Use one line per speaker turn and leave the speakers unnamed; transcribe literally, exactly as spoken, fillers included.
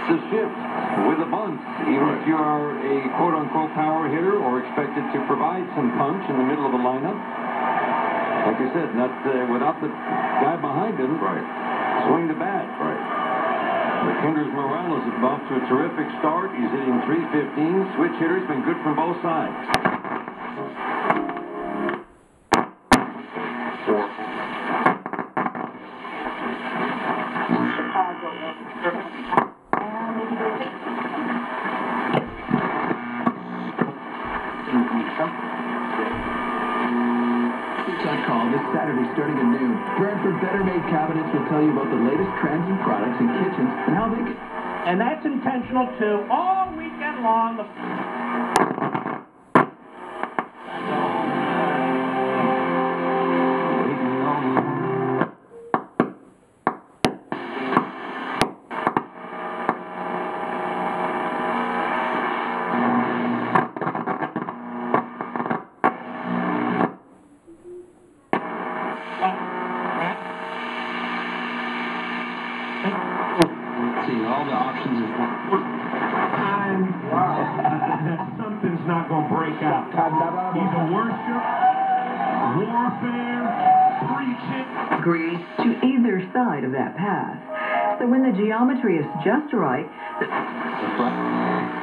the shift with a bunt, even if you are a quote-unquote power hitter or expected to provide some punch in the middle of the lineup. Like I said, not uh, without the guy behind him.
Right.
Swing the bat.
Right.
Kenders Morales is off to a terrific start. He's hitting three fifteen. Switch hitter's been good from both sides.
Call this Saturday starting at noon. Bradford Better Made Cabinets will tell you about the latest trends and products in kitchens and how they can...
And that's intentional too. All weekend long. The
See, all the options is one.
time. Something's not going to break out. Either worship, warfare, preaching.
Agrees to either side of that path. So when the geometry is just right, the